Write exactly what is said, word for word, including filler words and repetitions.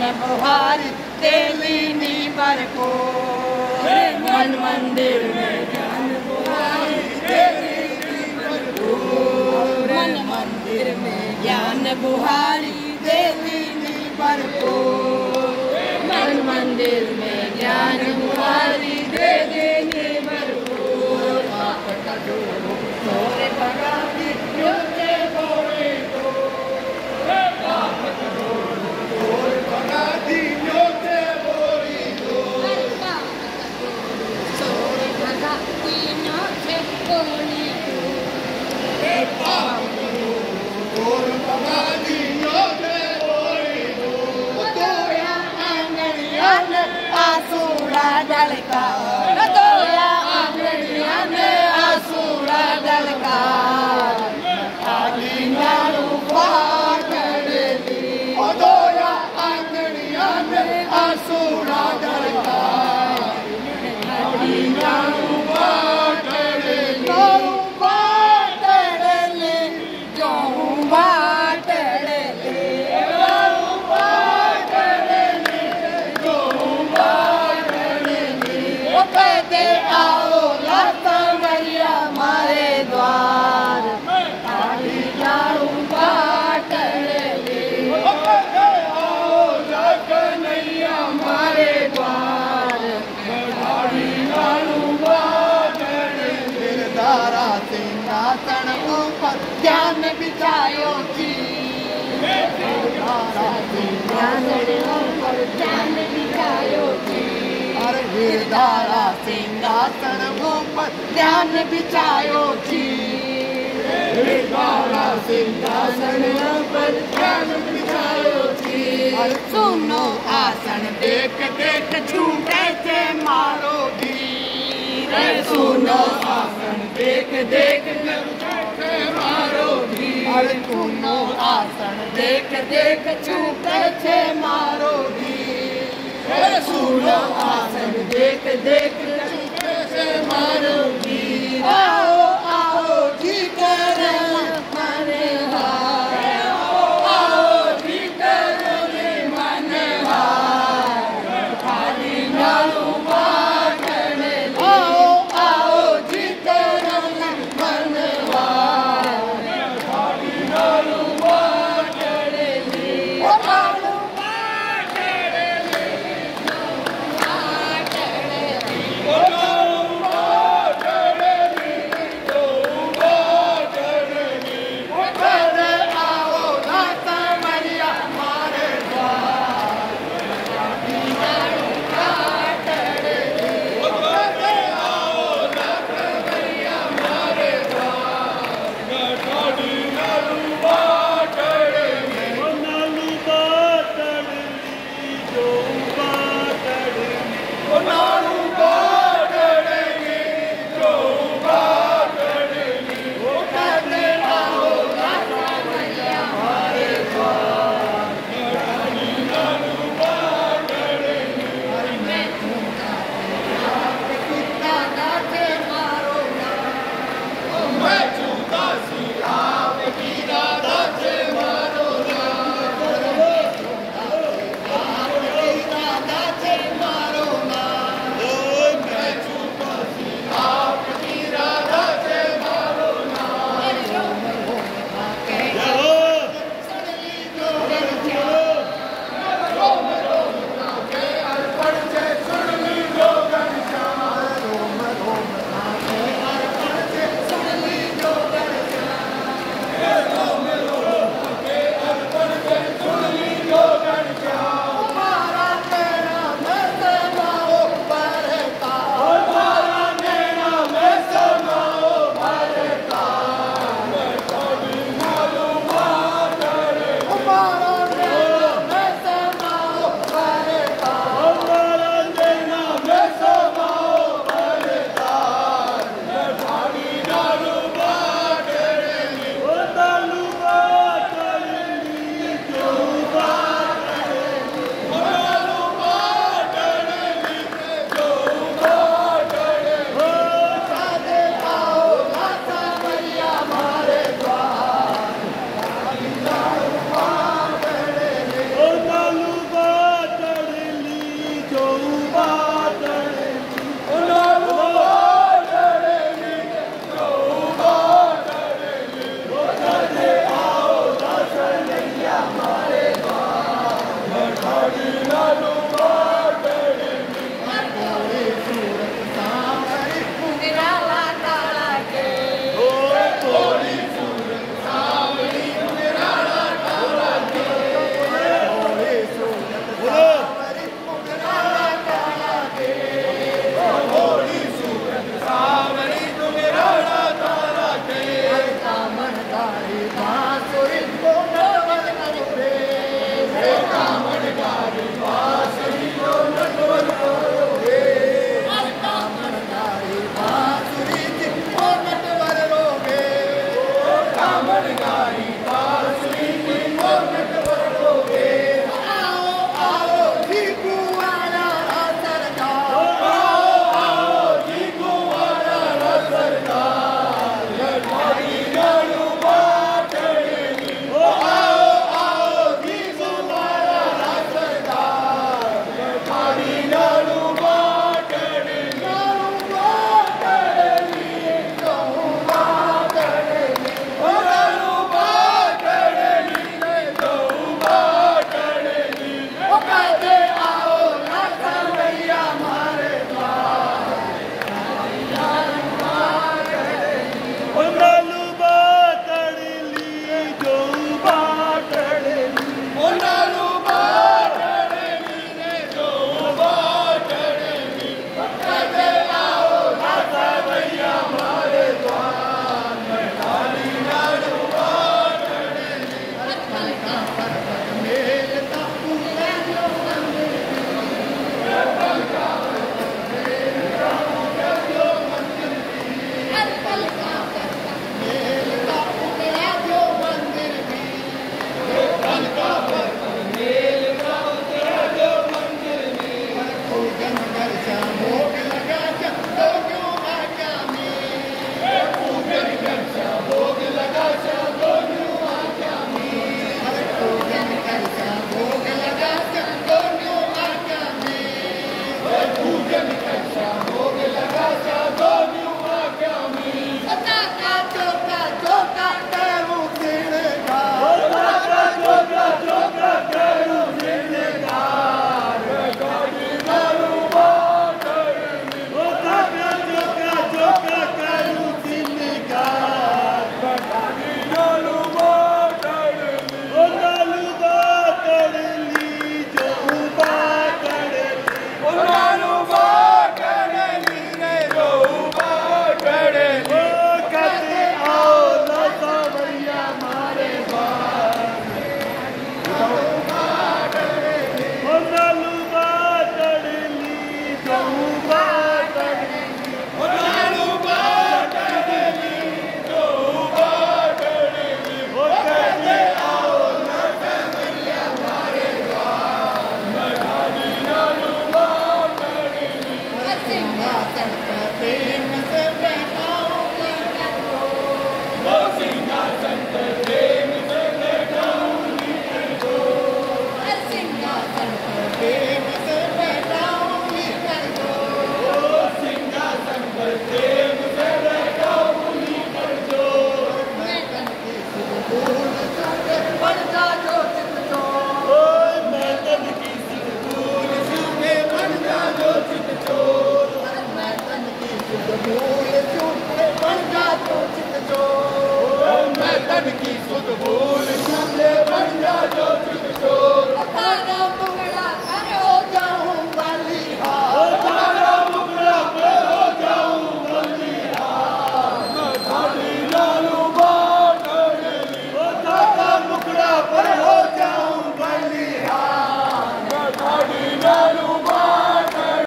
बुहारी तेली नी बरको मन मंदिर में ज्ञान बुहारी तेली नी बरको मन मंदिर में ज्ञान बुहारी तेली नी बरको मन मंदिर में ज्ञान बुहारी तेली नी बरको आप कदो तोरे भगाती योचे बोले तो आप कदो तोरे भगाती योचे बोली तो तोरे भगाती योचे बोली तो आप कदो तोरे भगाती योचे बोली तो तोया आंगनिया ने आसूरा डलका तोया आंगनिया ने आसूरा डलका आली नारू पाटड़ी तोया आंगनिया ने आसूरा डलका आली नारू पाटड़ी नारू पाटड़ी जो पाटड़ी नारू पाटड़ी जो पाटड़ी वो कहते आओला सांवरिया मारे द्वार आली नारू पाटड़ी वो कहते आओला कन्हैया मारे द्वार आली नारू पाटड़ी गिरधारा सिंहासन ऊपर ध्यान बिछायो जी गिरधारा सिंहासन ऊपर ध्यान बिछायो जी अरे गिरधारा सिंहासन ऊपर ध्यान बिछायो जी गिरधारा सिंहासन ऊपर ध्यान बिछायो जी अरे सुनो आसन देख देख छूटे से मारो धीर अरे सुनो आसन देख देख छूटे मारो धीर अरे सुनो आसन देख देख छूटे से मारो धीर अरे सुनो आसन देख देख छूटे से मारो धीर